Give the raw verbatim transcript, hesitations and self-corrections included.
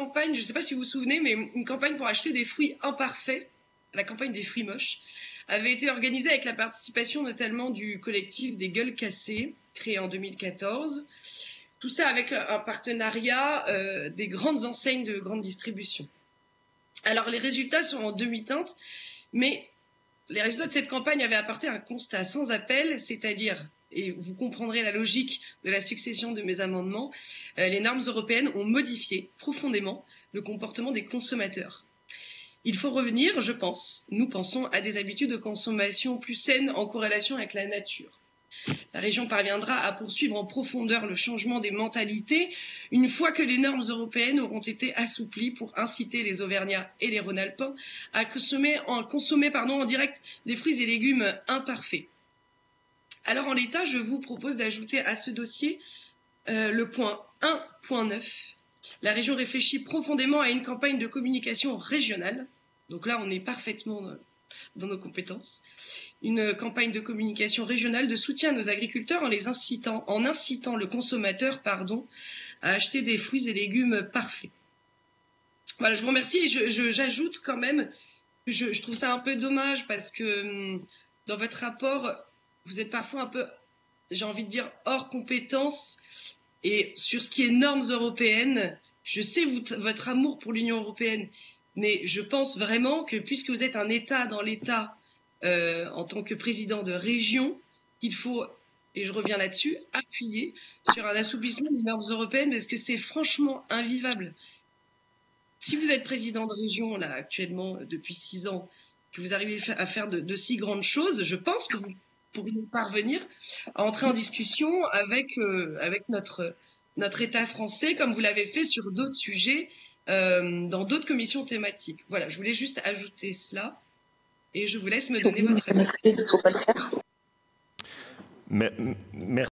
campagne, je ne sais pas si vous vous souvenez, mais une campagne pour acheter des fruits imparfaits, la campagne des fruits moches, avait été organisée avec la participation notamment du collectif des Gueules Cassées, créé en deux mille quatorze. Tout ça avec un partenariat euh, des grandes enseignes de grande distribution. Alors les résultats sont en demi-teinte, mais les résultats de cette campagne avaient apporté un constat sans appel, c'est-à-dire, et vous comprendrez la logique de la succession de mes amendements, euh, les normes européennes ont modifié profondément le comportement des consommateurs. Il faut revenir, je pense, nous pensons, à des habitudes de consommation plus saines en corrélation avec la nature. La région parviendra à poursuivre en profondeur le changement des mentalités une fois que les normes européennes auront été assouplies pour inciter les Auvergnats et les Rhône-Alpins à consommer, en, consommer pardon, en direct des fruits et légumes imparfaits. Alors en l'état, je vous propose d'ajouter à ce dossier euh, le point un point neuf. La région réfléchit profondément à une campagne de communication régionale. Donc là, on est parfaitement dans nos compétences. Une campagne de communication régionale de soutien à nos agriculteurs en les incitant, en incitant le consommateur pardon, à acheter des fruits et légumes parfaits. Voilà, je vous remercie et je, je, j'ajoute quand même, je, je trouve ça un peu dommage parce que dans votre rapport, vous êtes parfois un peu, j'ai envie de dire, hors compétence. Et sur ce qui est normes européennes, je sais vous, votre amour pour l'Union européenne, mais je pense vraiment que puisque vous êtes un État dans l'État, euh, en tant que président de région, qu'il faut, et je reviens là-dessus, appuyer sur un assouplissement des normes européennes parce que c'est franchement invivable. Si vous êtes président de région, là, actuellement, depuis six ans, que vous arrivez à faire de, de si grandes choses, je pense que vous pourriez parvenir à entrer en discussion avec, euh, avec notre, notre État français, comme vous l'avez fait sur d'autres sujets, euh, dans d'autres commissions thématiques. Voilà, je voulais juste ajouter cela et je vous laisse me donner votre avis. Merci.